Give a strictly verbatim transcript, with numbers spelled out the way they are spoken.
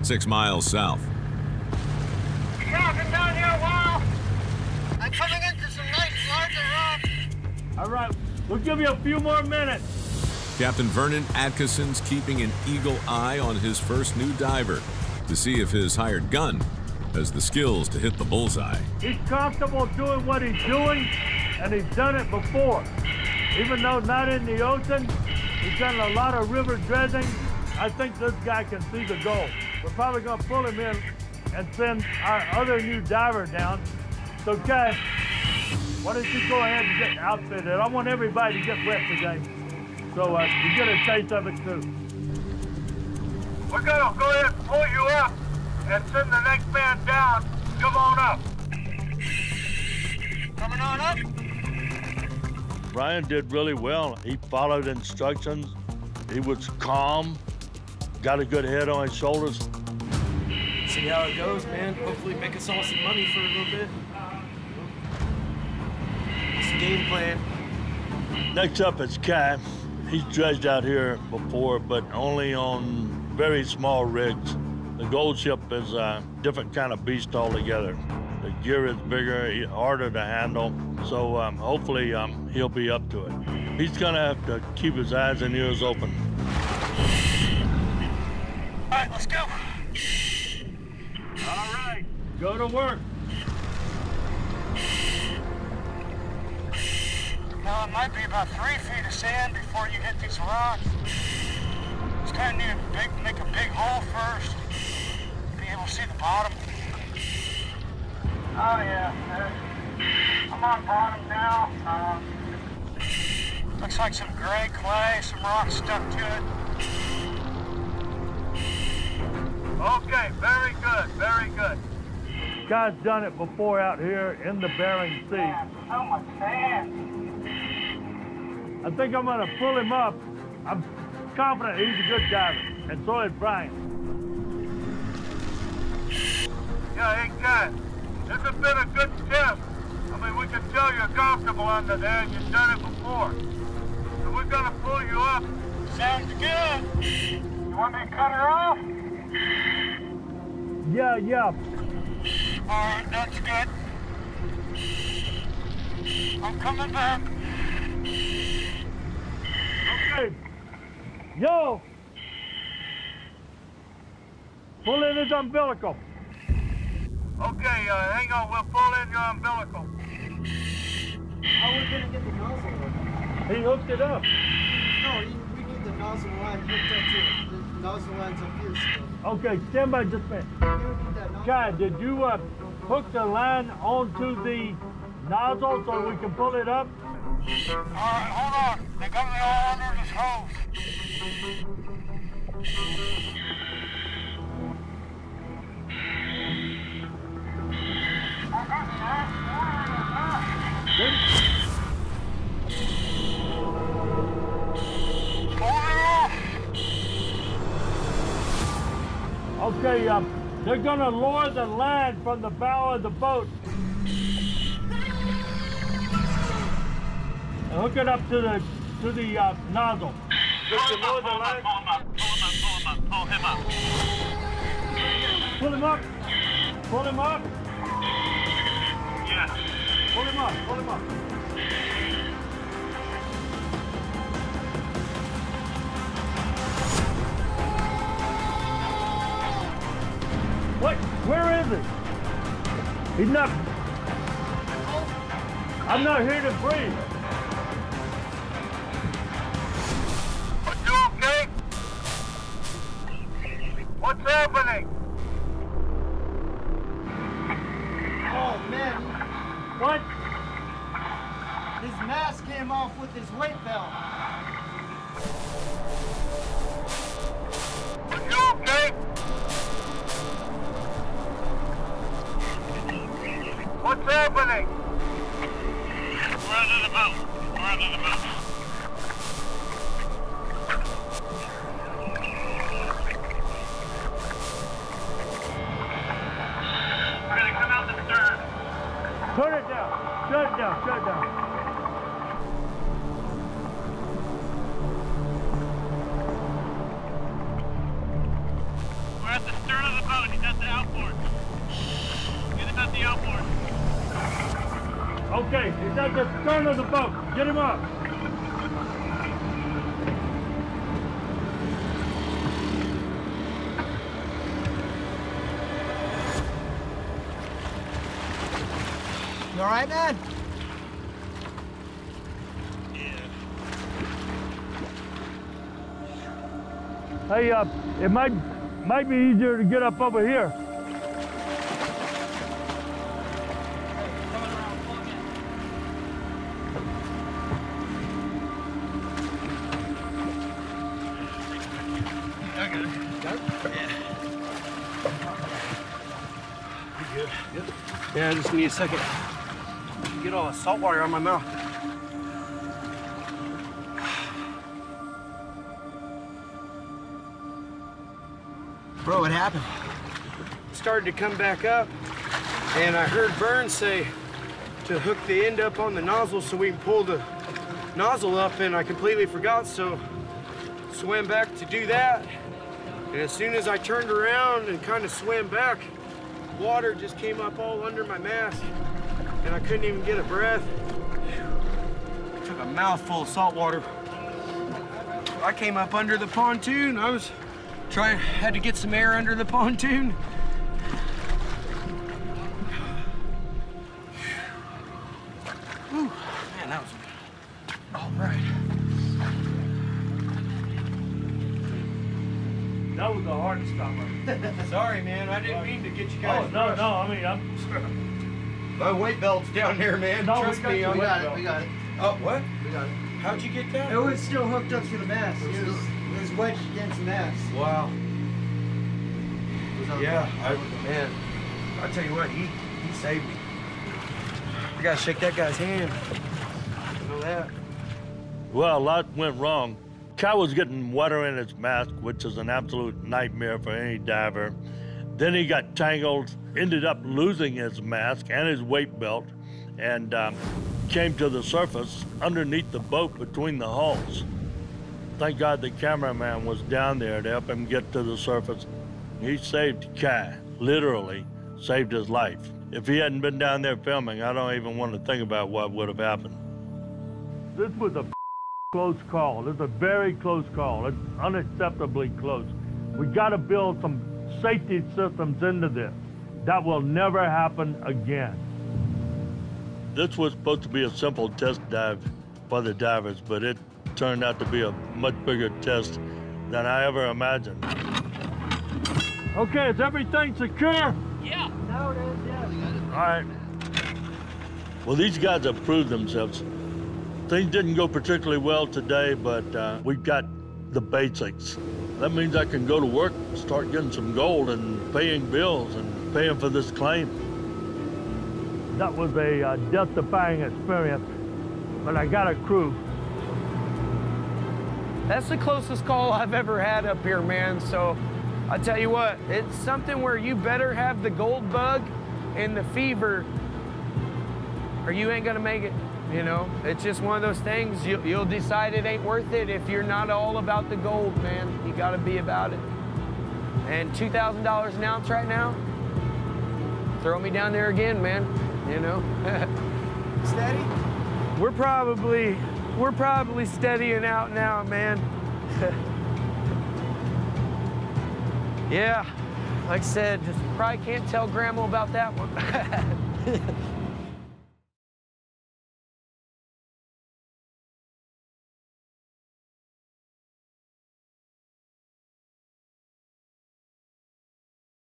six miles south. Yeah, I've been down here a while. I'm coming into some nice larger rocks. All right, we'll give you a few more minutes. Captain Vernon Atkinson's keeping an eagle eye on his first new diver to see if his hired gun has the skills to hit the bullseye. He's comfortable doing what he's doing, and he's done it before. Even though not in the ocean, he's done a lot of river dredging. I think this guy can see the goal. We're probably gonna pull him in and send our other new diver down. So, Kye, why don't you go ahead and get outfitted? I want everybody to get wet today, so uh, you get a taste of it too. We're gonna go ahead and pull you up and send the next man down. Come on up. Coming on up. Brian did really well. He followed instructions. He was calm, got a good head on his shoulders. See how it goes, man. Hopefully make us all some money for a little bit. It's the game plan. Next up is Kye. He's dredged out here before, but only on very small rigs. The gold ship is a different kind of beast altogether. The gear is bigger, harder to handle, so um, hopefully um, he'll be up to it. He's gonna have to keep his eyes and ears open. All right, let's go. All right, go to work. Now, it might be about three feet of sand before you hit these rocks. Just kind of need to big, make a big hole first. Be able to see the bottom. Oh, yeah. There's, I'm on bottom now. Um, looks like some gray clay, some rocks stuck to it. Okay, very good, very good. Kye's done it before out here in the Bering Sea. Man, so much sand. I think I'm gonna pull him up. I'm confident he's a good diver, and so is Brian. Yeah, hey, Kye, this has been a good test. I mean, we can tell you're comfortable under there, and you've done it before. So we're gonna pull you up. Sounds good. You want me to cut her off? Yeah, yeah. All right, that's good. I'm coming back. Okay. Yo! Pull in his umbilical. Okay, uh, hang on, we'll pull in your umbilical. How are we gonna get the nozzle working? He hooked it up. No, we need the nozzle line hooked up to it. The nozzle line's up here still. Okay, stand by just a minute. Kye, did you uh, hook the line onto the nozzle so we can pull it up? All right, hold on. They got me all under this hose. Okay, um, they're gonna lower the line from the bow of the boat and hook it up to the to the uh, nozzle. Just to lower the line. Pull him up, pull him up, pull him up, pull him up. Pull him up. Pull him up. Yeah. Pull him up. Pull him up. What? Where is he? He's not. I'm not here to breathe. Are you okay? What's happening? Oh, man. What? His mask came off with his weight belt. Are you okay? What's happening? We're under the boat. We're under the boat. We're gonna come out the stern. Turn it down. Shut it down. Shut it down. We're at the stern of the boat. He's at the outboard. Get him at the outboard. Okay, he's at the stern of the boat. Get him up. You all right, man? Hey, uh, it might might be easier to get up over here. Yeah, I just need a second to get all the salt water out of my mouth. Bro, what happened? Started to come back up, and I heard Vern say to hook the end up on the nozzle so we can pull the nozzle up, and I completely forgot, so swam back to do that. And as soon as I turned around and kind of swam back, water just came up all under my mask, and I couldn't even get a breath. I took a mouthful of salt water. I came up under the pontoon. I was trying, had to get some air under the pontoon. Whew, man, that was all right. That was a hard stopper. Sorry, man. I didn't mean to get you guys. Oh, no, rushed. no, I mean, I'm... My weight belt's down there, man. No, Trust we got me. your I'm- weight We got belt. it, we got it. Oh, what? We got it. How'd you get that? It was still hooked up to the mast. It was, it was wedged against the mast. Wow. It was on Yeah, the- I, man. I tell you what, he he saved me. I gotta shake that guy's hand. You know that? Well, a lot went wrong. Kye was getting water in his mask, which is an absolute nightmare for any diver. Then he got tangled, ended up losing his mask and his weight belt, and um, came to the surface underneath the boat between the hulls. Thank God the cameraman was down there to help him get to the surface. He saved Kye, literally saved his life. If he hadn't been down there filming, I don't even want to think about what would have happened. This was a close call. It's a very close call. It's unacceptably close. We got to build some safety systems into this. That will never happen again. This was supposed to be a simple test dive for the divers, but it turned out to be a much bigger test than I ever imagined. Okay, is everything secure? Yeah. Now it is, yeah. All right. Well, these guys have proved themselves. Things didn't go particularly well today, but uh, we've got the basics. That means I can go to work, start getting some gold and paying bills and paying for this claim. That was a uh, death-defying experience, but I got a crew. That's the closest call I've ever had up here, man. So I tell you what, it's something where you better have the gold bug and the fever or you ain't gonna make it. You know, it's just one of those things. You, you'll decide it ain't worth it if you're not all about the gold, man. You gotta be about it. And two thousand dollars an ounce right now, throw me down there again, man, you know? Steady? We're probably, we're probably steadying out now, man. Yeah, like I said, just probably can't tell Grandma about that one.